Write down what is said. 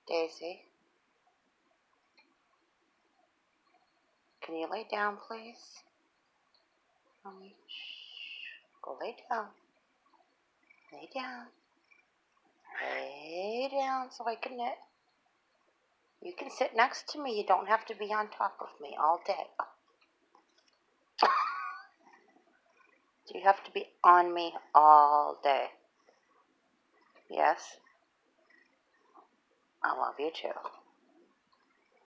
Daisy, can you lay down, please? Mommy, shh. Go lay down. Lay down. Lay down so I can knit. You can sit next to me. You don't have to be on top of me all day. Do you have to be on me all day? Yes? I love you too.